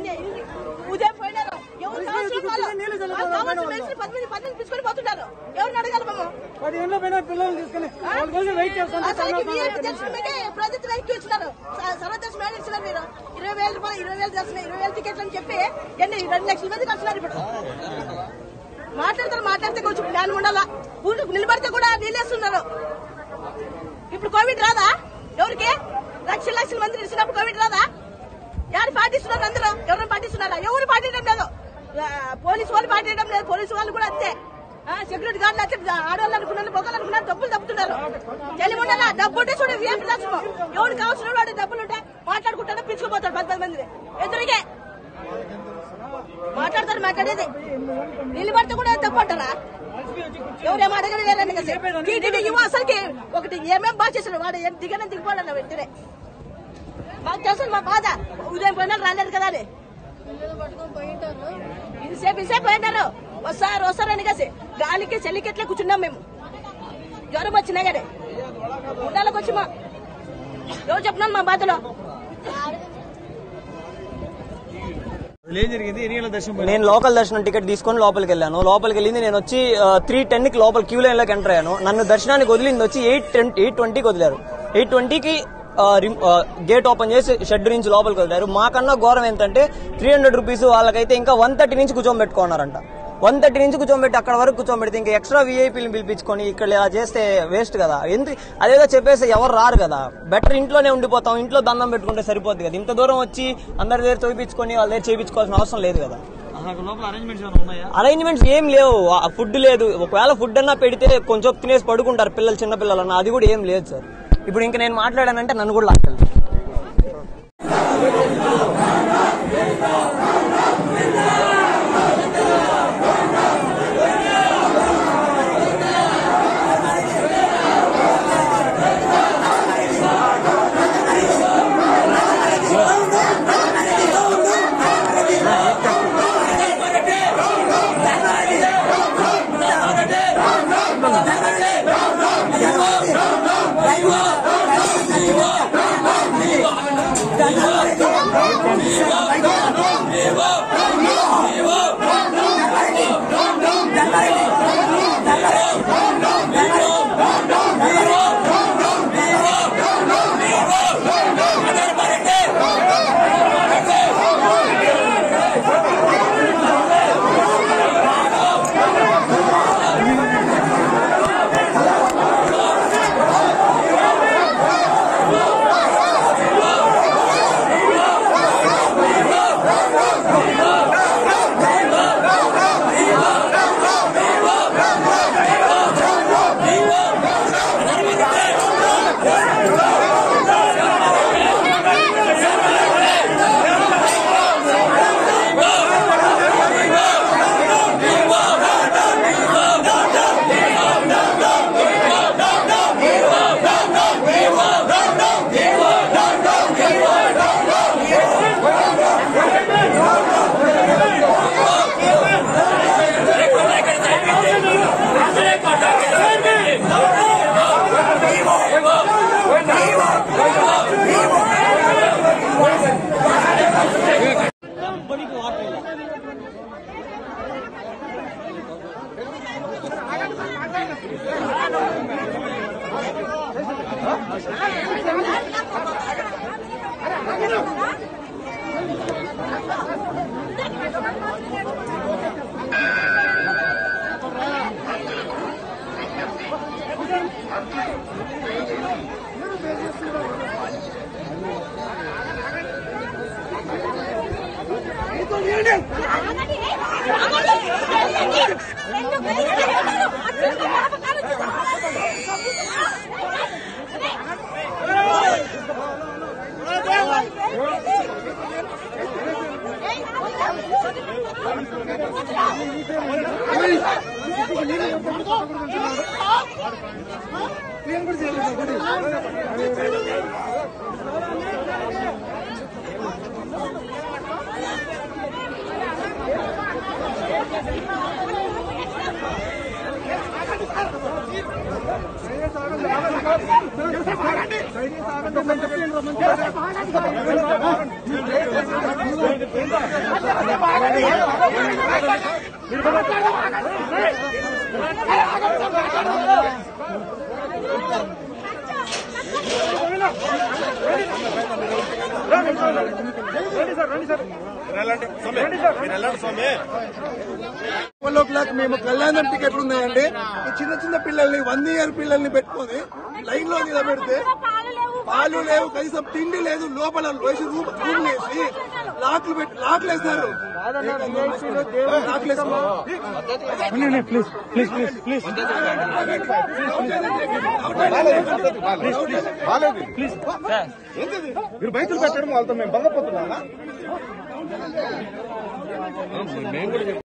ఉదయం పోయినారు. ఎవరు తీసుకొని పోతున్నారు. ఎవరిని అడగాలి మేము? 10 ఏళ్ళ పైన పిల్లలు తీసుకుని ప్రాజెక్ట్ రైట్ ఇచ్చినారు. సర్వదర్శనం మేడం ఇచ్చినారు. మీరు 20,000 రూపాయలు 20,000 దర్శనం 20,000 టికెట్లు అని చెప్పి 2 లక్షల మంది కలుస్తున్నారు. ఇప్పుడు మాట్లాడితే కొంచెం జ్ఞానం ఉండాలా. ఊళ్ళకు నిలబడితే కూడా నీళ్ళేస్తున్నారు. ఇప్పుడు కోవిడ్ రాదా? ఎవరికి లక్షల మంది ఇచ్చినప్పుడు కోవిడ్ రాదా? ఎవరు పాటిస్తున్నారు? అందరూ ఎవరైనా పాటిస్తున్నారా? ఎవరు పాటించడం లేదు. పోలీసు వాళ్ళు పాటించడం లేదు. పోలీసు వాళ్ళు కూడా అంతే. సెక్యూరిటీ గార్డులు అంతే. ఆడవాళ్ళు అనుకున్నారు, మొక్కలు అనుకున్నారు, డబ్బులు తప్పుతున్నారు. తెలివి ఉండాలా? డబ్బు ఉంటే చూడు ఏం రాష్ట్రం. ఎవరు కావాల్సిన వాడు డబ్బులు ఉంటే మాట్లాడుకుంటాడు, పిలుచుకుపోతాడు 10 మంది ఎదురుగే మాట్లాడతారు. మాట్లాడేది నిలబడితే కూడా తప్పు అంటారా? ఎవరేమో అడగని వేరే టీటీడీ యువ అసలుకి ఒకటి ఏమేం బాగా చేశాడు. వాడు దిగిపోవాలన్న వెంటనే మాకు తెలుసు. మా బాధ ఉదయం పోయినా రాలేదు కదా అని ఇంతసేపు పోయినారు. వస్తారని కాసి గాలికి చలికెట్లే కూర్చున్నాం మేము. జ్వరం వచ్చినా కానీ ఉండాలకు వచ్చి మా ఎవరు చెప్తున్నాను మా బాధలో. నేను లోకల్ దర్శనం టికెట్ తీసుకొని లోపలికి వెళ్ళాను. లోపలికి వెళ్ళింది నేను వచ్చి 3:10కి లోపల క్యూ లైన్ లోకి ఎంటర్ అయ్యాను. నన్ను దర్శనానికి వదిలింది వచ్చి 8:20కి వదిలారు. 8:20కి గేట్ ఓపెన్ చేసి షెడ్ నుంచి లోపలికి వదిలారు. మాకన్నా ఘోరం ఏంటంటే 300 రూపీస్ వాళ్ళకైతే ఇంకా 130 నుంచి కూర్చోబెట్టుకున్నారంట. 130 నుంచి కూర్చోబెట్టి అక్కడ వరకు కూర్చోబెడితే ఇంకా ఎక్స్ట్రా వీఐపీని పిలిపించుకొని ఇక్కడ ఇలా చేస్తే వేస్ట్ కదా. అదేదో చెప్పేసి ఎవరు రారు కదా. బెటర్ ఇంట్లోనే ఉండిపోతాం. ఇంట్లో దండం పెట్టుకుంటే సరిపోద్ది కదా. ఇంత దూరం వచ్చి అందరి దగ్గర చూపించుకొని వాళ్ళ దగ్గర చేయించుకోవాల్సిన అవసరం లేదు కదా. అరేంజ్మెంట్స్ ఏం లేవు. ఫుడ్ లేదు. ఒకవేళ ఫుడ్ అన్నా పెడితే కొంచెం తినేసి పడుకుంటారు పిల్లలు, చిన్న పిల్లలు అన్న. అది కూడా ఏం లేదు సార్. ఇప్పుడు ఇంకా నేను మాట్లాడానంటే నన్ను కూడా లాక్కెళ్తాను. Saya మేము కళ్యాణం టికెట్లు ఉన్నాయండి. ఈ చిన్న చిన్న పిల్లల్ని 1 year పిల్లల్ని పెట్టుకుని లైన్ లో నిలబెడితే పాలు లేవు, కనీసం తిండి లేదు. లోపల వేసి రూమ్ వేసి లాక్లు వేస్తారు. మీరు బయటకు పెట్టడం వాళ్ళతో మేము బంగపోతున్నామా?